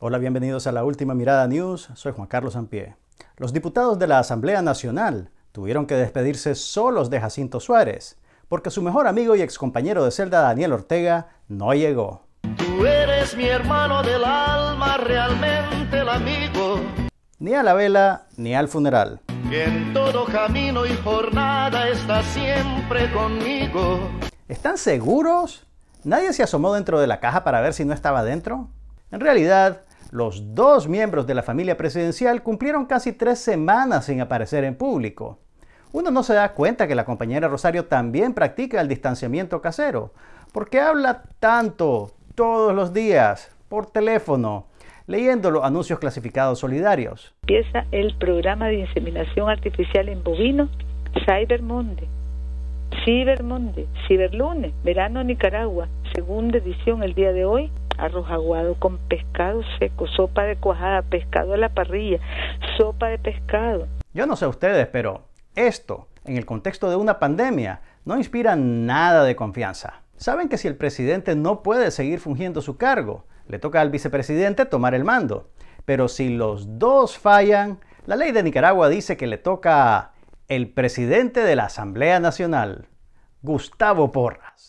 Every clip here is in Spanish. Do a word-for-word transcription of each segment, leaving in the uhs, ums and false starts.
Hola, bienvenidos a la Última Mirada News. Soy Juan Carlos Sampié. Los diputados de la Asamblea Nacional tuvieron que despedirse solos de Jacinto Suárez, porque su mejor amigo y excompañero de celda, Daniel Ortega, no llegó. Tú eres mi hermano del alma, realmente el amigo. Ni a la vela, ni al funeral. Que en todo camino y jornada está siempre conmigo. ¿Están seguros? ¿Nadie se asomó dentro de la caja para ver si no estaba dentro? En realidad, los dos miembros de la familia presidencial cumplieron casi tres semanas sin aparecer en público. Uno no se da cuenta que la compañera Rosario también practica el distanciamiento casero, porque habla tanto, todos los días, por teléfono, leyendo los anuncios clasificados solidarios. Empieza el programa de inseminación artificial en bovinos, Cyber Monday, Cyber Monday, Ciberlunes, Verano Nicaragua, segunda edición el día de hoy. Arroz aguado con pescado seco, sopa de cuajada, pescado a la parrilla, sopa de pescado. Yo no sé ustedes, pero esto, en el contexto de una pandemia, no inspira nada de confianza. Saben que si el presidente no puede seguir fungiendo su cargo, le toca al vicepresidente tomar el mando. Pero si los dos fallan, la ley de Nicaragua dice que le toca a el presidente de la Asamblea Nacional, Gustavo Porras.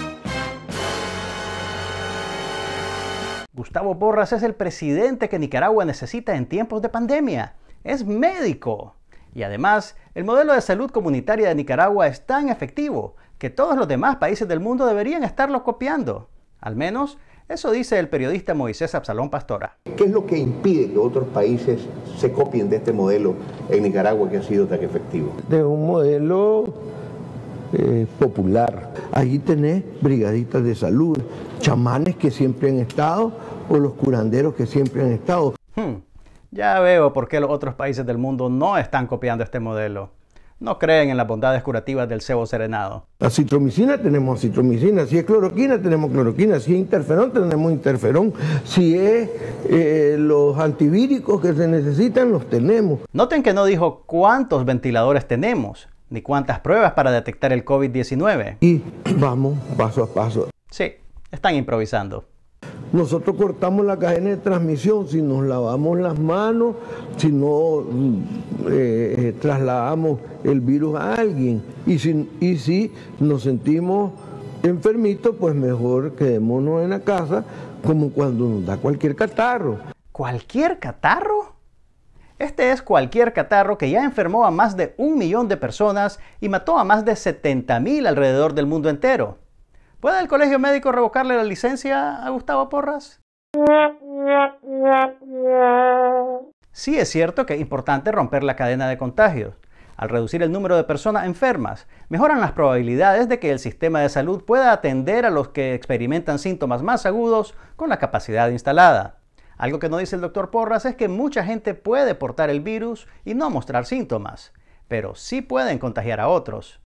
Gustavo Porras es el presidente que Nicaragua necesita en tiempos de pandemia. Es médico. Y además, el modelo de salud comunitaria de Nicaragua es tan efectivo que todos los demás países del mundo deberían estarlo copiando. Al menos, eso dice el periodista Moisés Absalón Pastora. ¿Qué es lo que impide que otros países se copien de este modelo en Nicaragua que ha sido tan efectivo? De un modelo eh, popular. Allí tenés brigadistas de salud, chamanes que siempre han estado o los curanderos que siempre han estado. Hmm, ya veo por qué los otros países del mundo no están copiando este modelo. No creen en las bondades curativas del cebo serenado. Acitromicina tenemos acitromicina, si es cloroquina tenemos cloroquina, si es interferón tenemos interferón, si es eh, los antivíricos que se necesitan los tenemos. Noten que no dijo cuántos ventiladores tenemos, ni cuántas pruebas para detectar el COVID diecinueve. Y vamos paso a paso. Sí, están improvisando. Nosotros cortamos la cadena de transmisión si nos lavamos las manos, si no eh, eh, trasladamos el virus a alguien. Y si, y si nos sentimos enfermitos, pues mejor quedémonos en la casa, como cuando nos da cualquier catarro. ¿Cualquier catarro? Este es cualquier catarro que ya enfermó a más de un millón de personas y mató a más de setenta mil alrededor del mundo entero. ¿Puede el Colegio Médico revocarle la licencia a Gustavo Porras? Sí es cierto que es importante romper la cadena de contagios. Al reducir el número de personas enfermas, mejoran las probabilidades de que el sistema de salud pueda atender a los que experimentan síntomas más agudos con la capacidad instalada. Algo que no dice el doctor Porras es que mucha gente puede portar el virus y no mostrar síntomas, pero sí pueden contagiar a otros.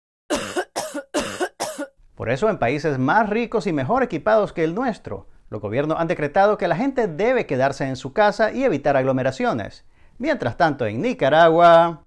Por eso, en países más ricos y mejor equipados que el nuestro, los gobiernos han decretado que la gente debe quedarse en su casa y evitar aglomeraciones. Mientras tanto, en Nicaragua...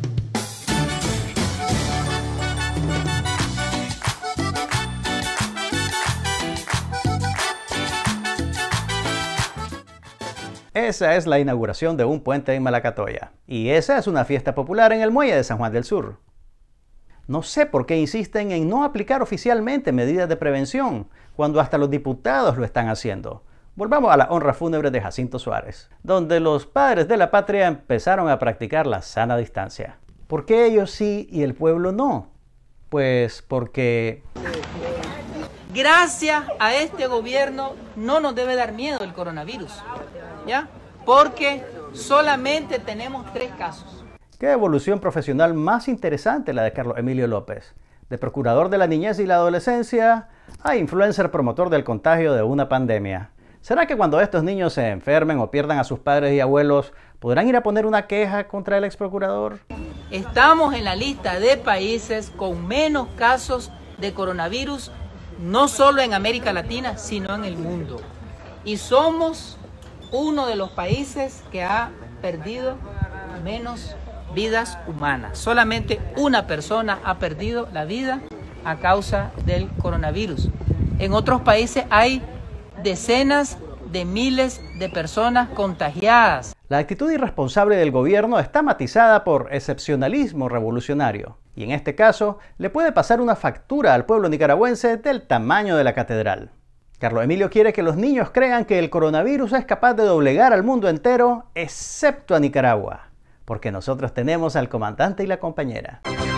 Esa es la inauguración de un puente en Malacatoya. Y esa es una fiesta popular en el muelle de San Juan del Sur. No sé por qué insisten en no aplicar oficialmente medidas de prevención, cuando hasta los diputados lo están haciendo. Volvamos a la honra fúnebre de Jacinto Suárez, donde los padres de la patria empezaron a practicar la sana distancia. ¿Por qué ellos sí y el pueblo no? Pues porque... Gracias a este gobierno no nos debe dar miedo el coronavirus, ¿ya? Porque solamente tenemos tres casos. Qué evolución profesional más interesante la de Carlos Emilio López. De procurador de la niñez y la adolescencia a influencer promotor del contagio de una pandemia. ¿Será que cuando estos niños se enfermen o pierdan a sus padres y abuelos, podrán ir a poner una queja contra el exprocurador? Estamos en la lista de países con menos casos de coronavirus, no solo en América Latina, sino en el mundo. Y somos uno de los países que ha perdido menos vidas humanas. Solamente una persona ha perdido la vida a causa del coronavirus. En otros países hay decenas de miles de personas contagiadas. La actitud irresponsable del gobierno está matizada por excepcionalismo revolucionario. Y en este caso, le puede pasar una factura al pueblo nicaragüense del tamaño de la catedral. Carlos Emilio quiere que los niños crean que el coronavirus es capaz de doblegar al mundo entero, excepto a Nicaragua, porque nosotros tenemos al comandante y la compañera.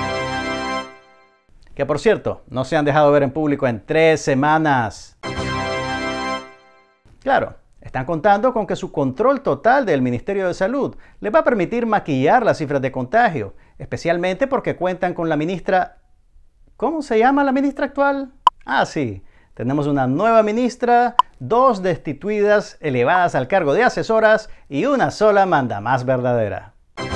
Que por cierto, no se han dejado ver en público en tres semanas. Claro, están contando con que su control total del Ministerio de Salud les va a permitir maquillar las cifras de contagio, especialmente porque cuentan con la ministra... ¿Cómo se llama la ministra actual? Ah, sí. Tenemos una nueva ministra, dos destituidas elevadas al cargo de asesoras y una sola mandamás verdadera.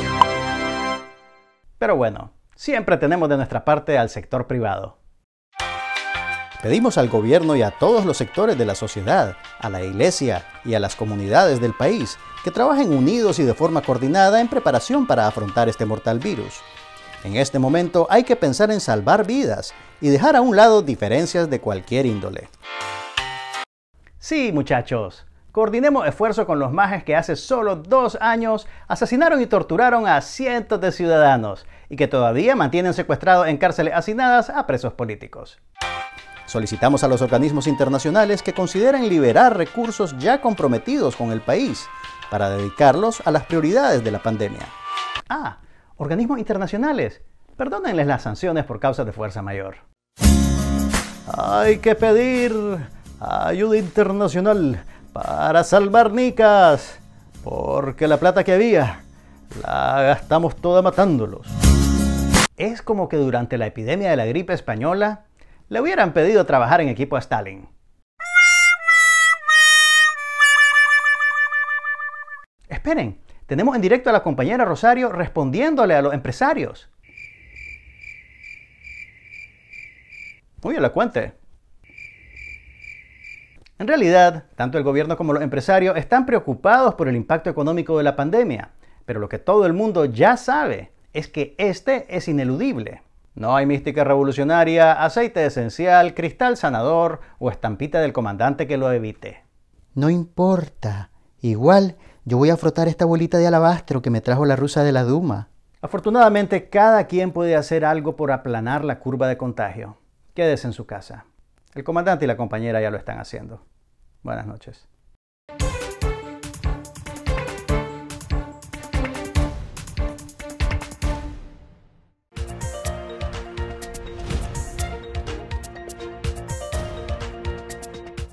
Pero bueno, siempre tenemos de nuestra parte al sector privado. Pedimos al gobierno y a todos los sectores de la sociedad, a la iglesia y a las comunidades del país que trabajen unidos y de forma coordinada en preparación para afrontar este mortal virus. En este momento hay que pensar en salvar vidas y dejar a un lado diferencias de cualquier índole. Sí, muchachos, coordinemos esfuerzos con los majes que hace solo dos años asesinaron y torturaron a cientos de ciudadanos y que todavía mantienen secuestrados en cárceles hacinadas a presos políticos. Solicitamos a los organismos internacionales que consideren liberar recursos ya comprometidos con el país para dedicarlos a las prioridades de la pandemia. Ah, organismos internacionales, perdónenles las sanciones por causas de fuerza mayor. Hay que pedir ayuda internacional para salvar Nicas, porque la plata que había la gastamos toda matándolos. Es como que durante la epidemia de la gripe española le hubieran pedido trabajar en equipo a Stalin. Esperen, tenemos en directo a la compañera Rosario respondiéndole a los empresarios. Uy, la cuente. En realidad, tanto el gobierno como los empresarios están preocupados por el impacto económico de la pandemia, pero lo que todo el mundo ya sabe es que este es ineludible. No hay mística revolucionaria, aceite esencial, cristal sanador o estampita del comandante que lo evite. No importa, igual yo voy a frotar esta bolita de alabastro que me trajo la rusa de la Duma. Afortunadamente, cada quien puede hacer algo por aplanar la curva de contagio. Quédese en su casa. El comandante y la compañera ya lo están haciendo. Buenas noches.